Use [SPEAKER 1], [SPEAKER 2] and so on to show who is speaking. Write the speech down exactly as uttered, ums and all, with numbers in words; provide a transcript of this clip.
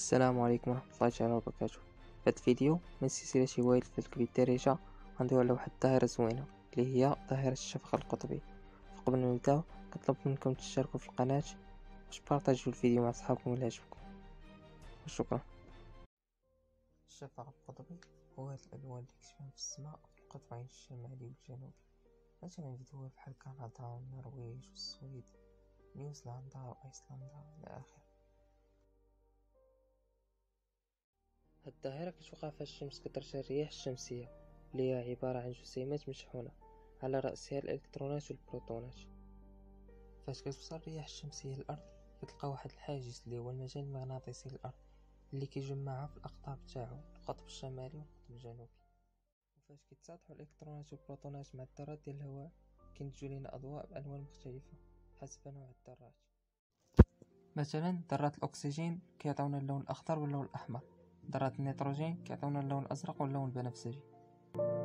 [SPEAKER 1] السلام عليكم ورحمة الله تعالى وبركاته. في هذا الفيديو من سلسلة هواية الفلك بالدارجة غندويو على واحد الظاهرة زوينة اللي هي ظاهرة الشفق القطبي. فقبل ما نبداو كنطلب منكم تشتركوا في القناة باش تبارطاجيو الفيديو مع صحابكم إلا عجبكم، وشكرا. الشفق القطبي هو هاد الألوان اللي كتبان في السماء في القطبين الشمالي والجنوبي، مثلا في دول بحال كندا والنرويج والسويد نيوزيلندا وأيسلندا إلى آخره. هاد الظاهرة كتوقع فيها الشمس كترشح الرياح الشمسية اللي هي عبارة عن جسيمات مشحونة على رأسها الإلكترونات والبروتونات. فاش كتوصل الرياح الشمسية للأرض كتلقى واحد الحاجز اللي هو المجال المغناطيسي للأرض اللي كيجمعها في الأقطاب تاعو القطب الشمالي والقطب الجنوبي. وفاش كيتصادحوا الإلكترونات والبروتونات مع الذرات ديال الهواء كينتجو لينا أضواء بألوان مختلفة حسب نوع الذرات. مثلا ذرات الأكسجين كيعطيونا اللون الأخضر واللون الأحمر، ذرات النيتروجين كيعطيونا اللون الأزرق واللون البنفسجي.